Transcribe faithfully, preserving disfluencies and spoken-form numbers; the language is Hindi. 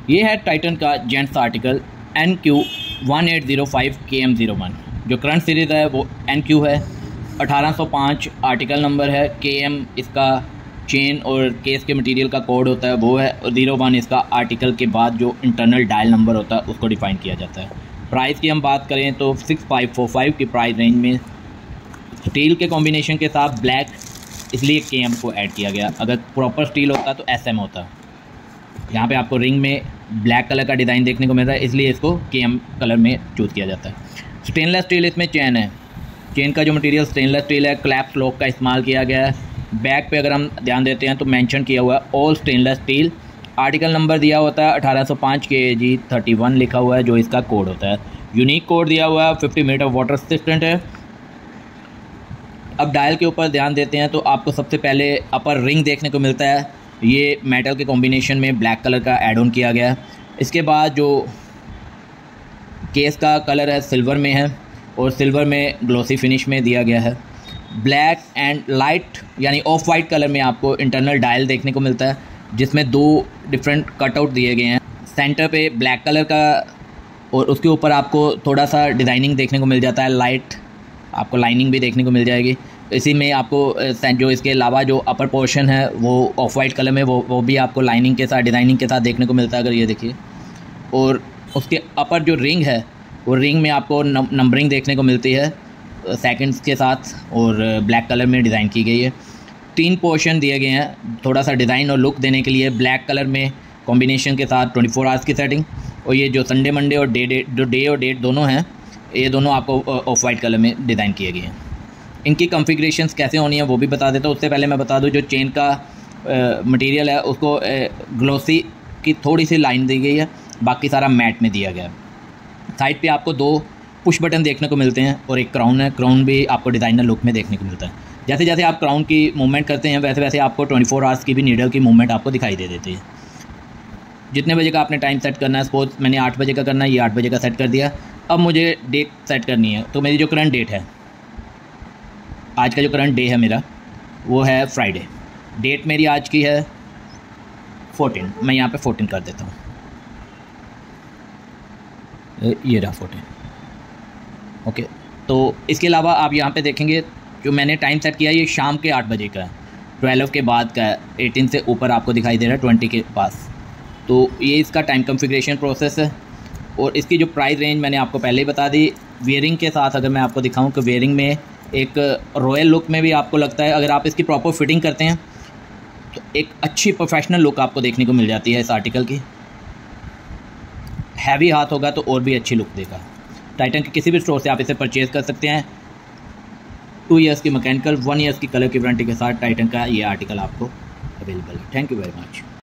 ये है टाइटन का gents article N Q one eight zero five K M zero one. जो करंट सीरीज़ है वो एन क्यू है, अठारह सौ पाँच आर्टिकल नंबर है, के एम इसका चेन और केस के मटेरियल का कोड होता है वो है, और ज़ीरो वन इसका आर्टिकल के बाद जो इंटरनल डायल नंबर होता है उसको डिफ़ाइन किया जाता है। प्राइस की हम बात करें तो सिक्स फाइव फोर फाइव की प्राइस रेंज में स्टील के कॉम्बिनेशन के साथ ब्लैक इसलिए के एम को ऐड किया गया। अगर प्रॉपर स्टील होता तो एस एम होता। यहाँ पे आपको रिंग में ब्लैक कलर का डिज़ाइन देखने को मिल रहा है, इसलिए इसको के एम कलर में चूज़ किया जाता है। स्टेनलेस स्टील इसमें चेन है, चेन का जो मटेरियल स्टेनलेस स्टील है, क्लैप्स लॉक का इस्तेमाल किया गया है। बैक पे अगर हम ध्यान देते हैं तो मेंशन किया हुआ है all stainless steel. Article number दिया होता है अठारह सौ पाँच के जी थर्टी वन लिखा हुआ है जो इसका कोड होता है। यूनिक कोड दिया हुआ है, फिफ्टी मीटर वाटर रेजिस्टेंट है। अब डायल के ऊपर ध्यान देते हैं तो आपको सबसे पहले अपर रिंग देखने को मिलता है, ये मेटल के कॉम्बिनेशन में ब्लैक कलर का ऐड ऑन किया गया है। इसके बाद जो केस का कलर है सिल्वर में है और सिल्वर में ग्लोसी फिनिश में दिया गया है। ब्लैक एंड लाइट यानी ऑफ वाइट कलर में आपको इंटरनल डायल देखने को मिलता है जिसमें दो डिफरेंट कटआउट दिए गए हैं। सेंटर पे ब्लैक कलर का और उसके ऊपर आपको थोड़ा सा डिज़ाइनिंग देखने को मिल जाता है, लाइट आपको लाइनिंग भी देखने को मिल जाएगी। इसी में आपको जो इसके अलावा जो अपर पोर्शन है वो ऑफ वाइट कलर में वो वो भी आपको लाइनिंग के साथ डिज़ाइनिंग के साथ देखने को मिलता है, अगर ये देखिए। और उसके अपर जो रिंग है वो रिंग में आपको नंबरिंग देखने को मिलती है सेकंड्स के साथ और ब्लैक कलर में डिज़ाइन की गई है। तीन पोर्शन दिए गए हैं थोड़ा सा डिज़ाइन और लुक देने के लिए, ब्लैक कलर में कॉम्बिनेशन के साथ ट्वेंटी फोर आवर्स की सेटिंग, और ये जो संडे मंडे और डे डेट जो डे और डेट दोनों हैं ये दोनों आपको ऑफ वाइट कलर में डिज़ाइन किए गए हैं। इनकी कॉन्फ़िगरेशंस कैसे होनी है वो भी बता देता हूँ। उससे पहले मैं बता दूँ जो चेन का मटेरियल है उसको ग्लोसी की थोड़ी सी लाइन दी गई है, बाकी सारा मैट में दिया गया है। साइड पे आपको दो पुश बटन देखने को मिलते हैं और एक क्राउन है, क्राउन भी आपको डिज़ाइनर लुक में देखने को मिलता है। जैसे जैसे आप क्राउन की मूवमेंट करते हैं वैसे वैसे आपको ट्वेंटी फोर आवर्स की भी नीडल की मूवमेंट आपको दिखाई दे देती है। जितने बजे का आपने टाइम सेट करना है, सपोज मैंने आठ बजे का करना है, ये आठ बजे का सेट कर दिया। अब मुझे डेट सेट करनी है तो मेरी जो करंट डेट है, आज का जो करंट डे है मेरा वो है फ्राइडे। डेट मेरी आज की है फोर्टीन, मैं यहाँ पे फोर्टीन कर देता हूँ, ये रहा फोर्टीन। ओके, तो इसके अलावा आप यहाँ पे देखेंगे जो मैंने टाइम सेट किया है ये शाम के आठ बजे का है, ट्वेल्व के बाद का है, एटीन से ऊपर आपको दिखाई दे रहा है ट्वेंटी के पास। तो ये इसका टाइम कॉन्फ़िगरेशन प्रोसेस है। और इसकी जो प्राइस रेंज मैंने आपको पहले ही बता दी। वेयरिंग के साथ अगर मैं आपको दिखाऊं कि वेयरिंग में एक रॉयल लुक में भी आपको लगता है, अगर आप इसकी प्रॉपर फिटिंग करते हैं तो एक अच्छी प्रोफेशनल लुक आपको देखने को मिल जाती है इस आर्टिकल की। हैवी हाथ होगा तो और भी अच्छी लुक देगा। टाइटन के किसी भी स्टोर से आप इसे परचेज़ कर सकते हैं। टू इयर्स की मैकेनिकल, वन ईयर्स की कलर की वारंटी के साथ टाइटन का ये आर्टिकल आपको अवेलेबल है। Thank you very much.